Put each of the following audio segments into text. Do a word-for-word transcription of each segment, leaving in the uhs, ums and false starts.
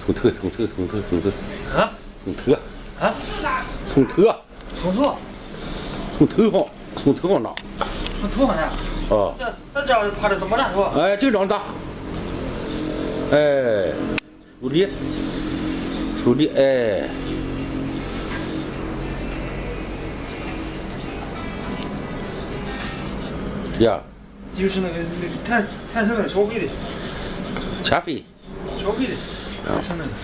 从头从头从头从头啊， 从头啊， 从头从头从头上从头上打， 从头上呢？ 哦， 那那这样爬的怎么难是吧？ 哎，就这样打，哎，竖立，竖立，哎，呀， 就是那个那个弹弹成那个小飞的， 前飞， 小飞的，弹成那个。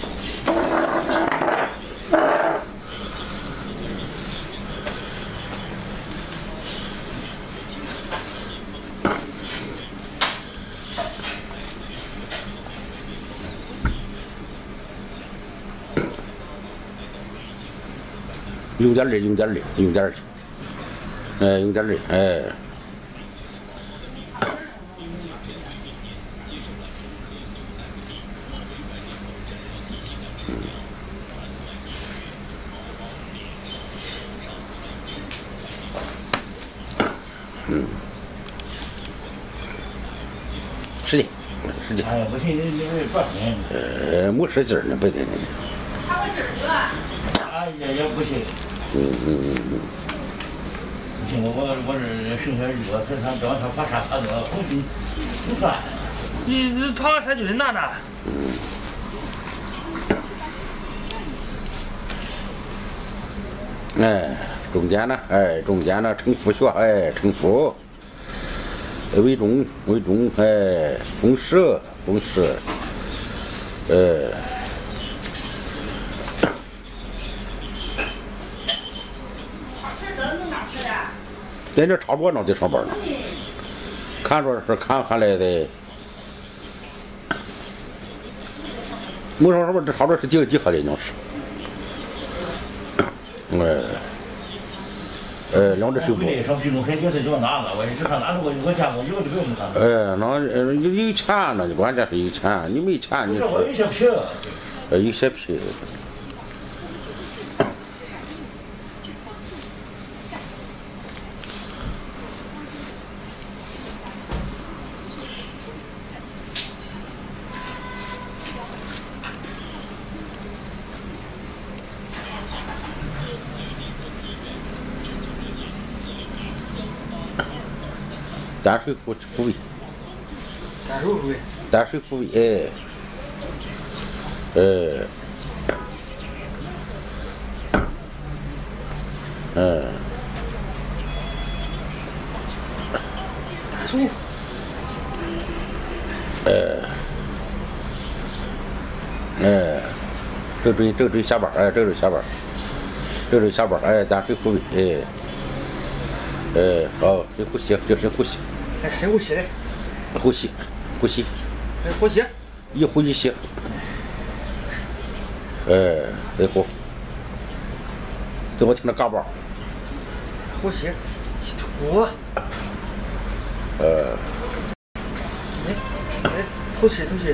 用点力，用点力，用点力，哎，用点力，哎。嗯，使劲，使劲。 哎呀，不行，你你多少钱？ 呃，没使劲呢，不得呢。 他会劲儿是吧？ 哎呀，也不行。 嗯嗯嗯嗯。 不行，我我我这剩下热，这上这上爬山爬多，红军不干。 你你爬山就是难呐。 嗯。哎，中间呢，哎，中间呢，成腹穴，哎，成腹，为中，为中，哎，风舌，风舌，哎。在这差不多呢，在上班呢，看着是看下来的，没说什么，这差不多是几个几号的，那是。哎，呃，两只手部。 上集中审计，这就拿了，我这上哪我我见过有的不用看。 哎，那呃有有钱呢，关键是有钱，你没钱你。 这我有些皮。 呃，有些皮。单手扶扶位， 单手扶位， 单手扶位，哎，哎，嗯， 单手， 哎，哎，这椎这椎下巴，哎，这椎下巴，这椎下巴，哎，单手扶位，哎，哎，好，深呼吸，就深呼吸。 哎，深呼吸嘞， 呼吸，呼吸， 哎，呼吸， 一呼一吸，哎，再呼，最后听着嘎巴， 呼吸，吸吐， 呃， 哎，哎，吐气，吐气，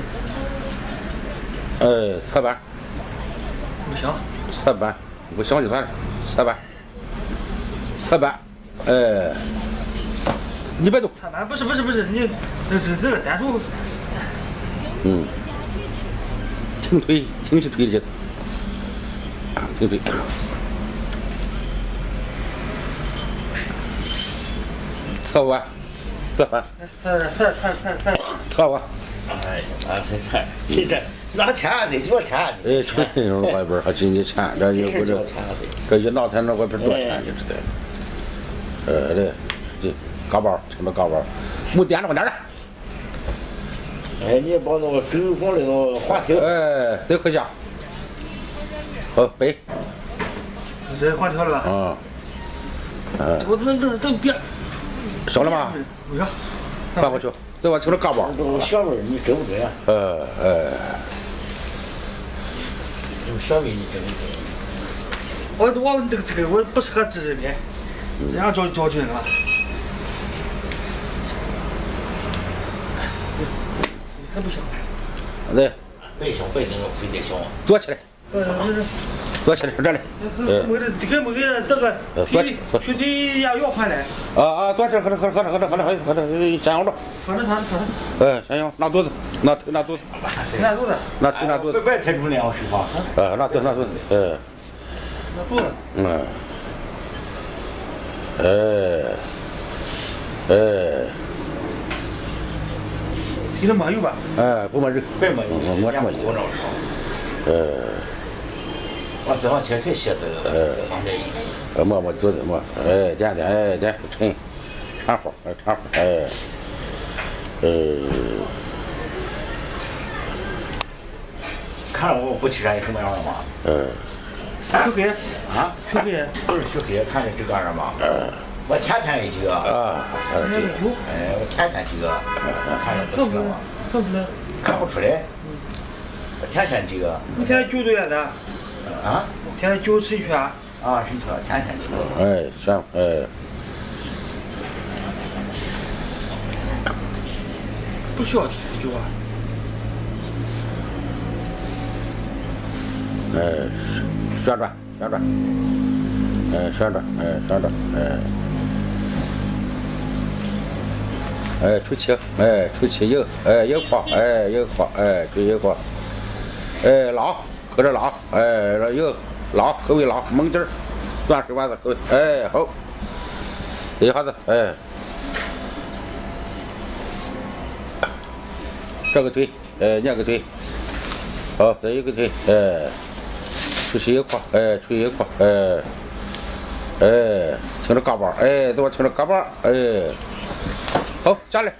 哎，侧板， 不行， 侧板，不行就算了，侧板，侧板，哎。你别动。 侧板不是不是不是，你那是那个单手。 嗯。挺腿，挺起腿的劲头。挺腿。侧弯，侧翻。 侧侧侧侧侧。 侧弯。 哎呀，那这这这拿钱的，交钱的。 哎，这外边还进你钱，这一不这这一拿钱，那外边多少钱你知道？呃，对，对。嘎包，听着嘎包，没点着我点着。 哎，你把那个手放那个滑梯。 哎，再喝下。好，背。 这滑条了吧？ 啊。嗯。 我那那都别。 小了吗？ 不行。 翻过去，再往听着嘎包。 这个小味你整不准啊？ 呃哎。 这个小味你整不准。 我我这个这个我不适合治这边，这样教教训了。还不行。 对。 背小背那个非得小。 坐起来。 呃。 坐起来，这里。呃， 没得这个没个这个， 坐起，坐起。 具体要要回来。 啊啊，坐起，喝着喝着喝着喝着喝着喝着，先摇着。 喝着喝着喝着。 哎，先摇，拿肚子，拿腿拿肚子。 拿肚子。 拿腿拿肚子。 别太重了，我师傅。 呃，拿肚拿肚子，哎。 拿肚子。 嗯。哎。哎。 提了没有吧？ 哎，不没人， 别没有， 我这没有。 我那时候。呃。 我早上起来才写字，呃，往这一。 呃，摸摸肚子摸，哎，点点，哎，点沉，茶花，哎，茶花，哎，呃。 看着我不起来什么样了吗？ 嗯。 黢黑。 啊？ 黢黑。 不是黢黑，看着这个样吗？嗯。我天天一几个。 啊，天天几个。 哎，我天天几个，看着不行了吗？ 看不出来。 看不出来。我天天几个。 你天天灸多远的？ 啊？ 天天灸十一圈。 啊，十一圈，天天几个。 哎，行，哎。 不需要天天灸啊。 哎，旋转，旋转，哎，旋转，哎，旋转，哎，哎，出气，哎，出气右，哎，右胯，哎，右胯，哎，吹右胯，哎，拉，搁这拉，哎，右拉，后尾拉，猛劲儿，转手腕子，后尾，哎，好，一下子，哎，这个腿，哎，两个腿，好，再一个腿，哎。出去一块，哎，出去一块，哎，哎，听着嘎巴，哎，怎么听着嘎巴，哎，好，下来。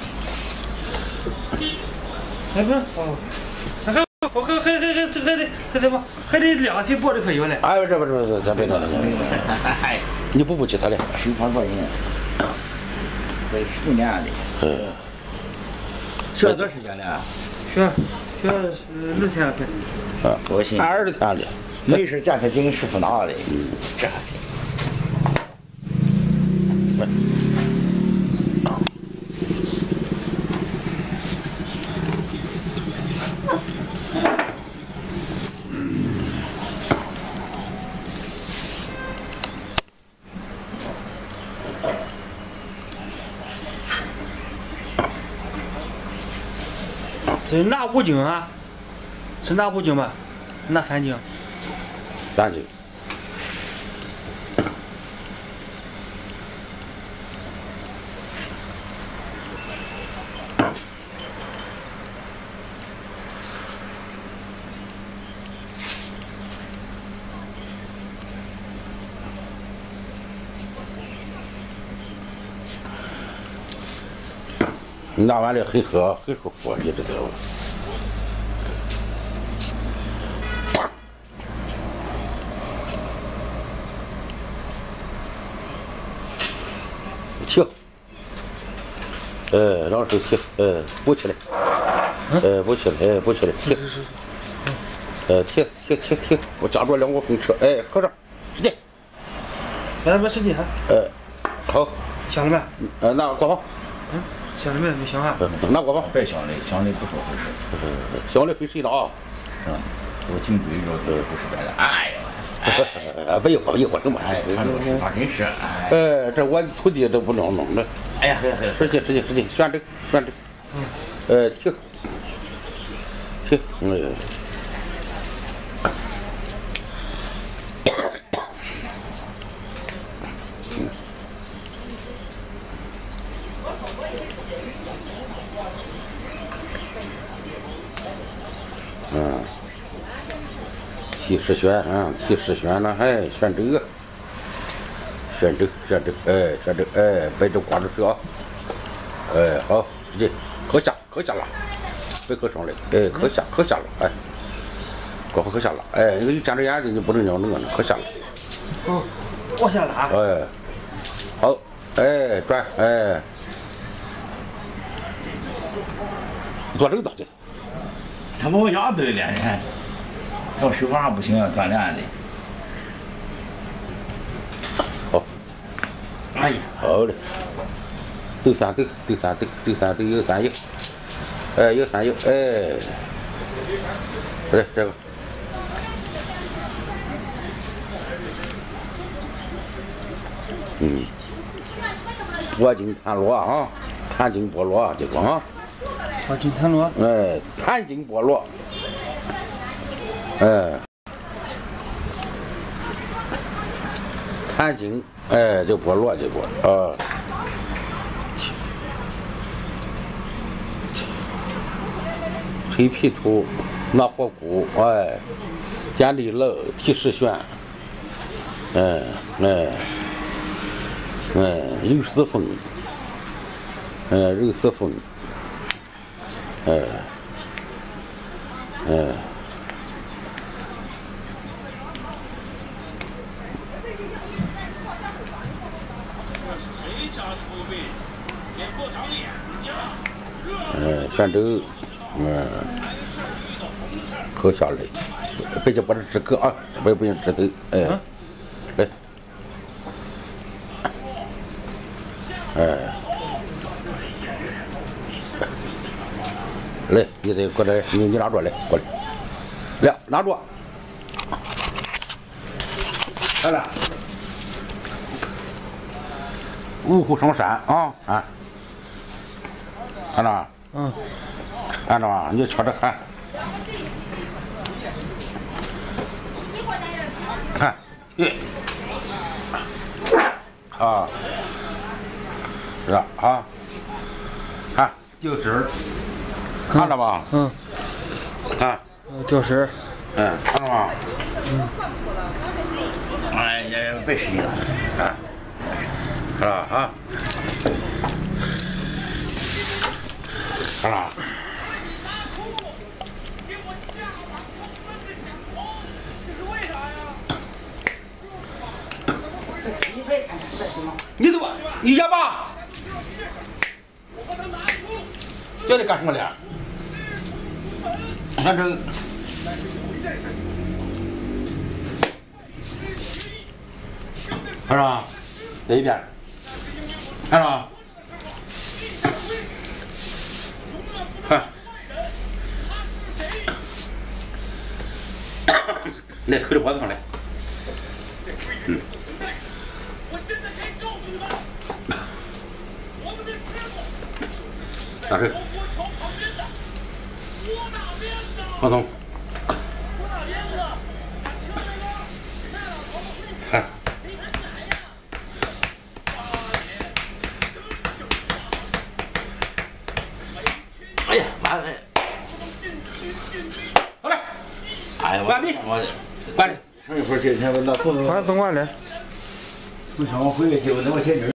哎不，哦，还还我还还还还这还得还得吧，还得两天播就可以了。 哎，这不这不咱别弄了，你补不起他了。 身旁多年，这十年的。 嗯。 学多少时间了？ 学学是二天开始。 啊， 多新。 二十天了。 没事，见他经师傅拿的，嗯，这。 这是哪五经啊？是哪五经吧？哪三经？ 三经。拿完了很喝，很舒服，你知道吧？停，哎，让手停，哎，补起来，哎，补起来，哎，补起来，停，哎，停停停停，我夹住两个风车，哎，搁这，使劲， 来，没使劲哈， 哎，好， 响了没？ 呃，拿国防， 嗯，响了没？没响啊？ 拿国防， 别响的，响的不说回事， 响的费谁了啊？ 是吧？我颈椎这这不是别的，哎呀。 哎，不一会儿一会儿什么？ 哎，他真是， 哎，这我徒弟都不能弄的。 哎呀， 使劲使劲使劲，旋正旋正，呃，停，停，嗯。嗯。提示旋啊，提示旋了，哎，旋这个，旋正，旋正，哎，旋正，哎，摆正挂着手啊，哎，好，使劲，可下，可下了，别可上来，哎，可下，可下了，哎，过后可下了，哎，你睁着眼睛，你不能这样弄了，可下了， 哦，往下拉， 哎，好，哎，转，哎，做这个大的， 他把我压对了，你看。要手法不行，锻炼的。 好。 哎呀， 好嘞。抖三抖，抖三抖，抖三抖有三有。哎，有三有，哎。来这个。 嗯，我经弹螺啊，弹经剥落这个啊。 我经弹螺。 哎，弹经剥落。哎，弹经，哎，就剥落这个啊。吹皮土，拿火骨，哎，健力冷，提示旋，哎哎哎，肉丝风，哎，肉丝风，哎哎。嗯，泉州，嗯，口下来，别就把这指割啊，不不用指头，哎， 啊、 来，哎，来，你得过来，你你拿着来，过来，来拿着，来了，五虎上山啊啊！看着吗？ 嗯。 看着吗？你瞧着看。看，耶。啊。是啊啊。看，就这儿。看着吧？ 嗯。 看。 就是。 嗯，看着吗？ 嗯。 哎呀，别使劲了。啊。是吧？啊。看了。你怎么？你哑巴？叫你干什么了？反正看着，这一边，看着。看，来扣着脖子上来，嗯，拿手，放松，看，哎呀，妈的！好嘞， 哎呀， 完毕，完了。 上一会儿今天我那送快送完了。 不想我回去，我那我先。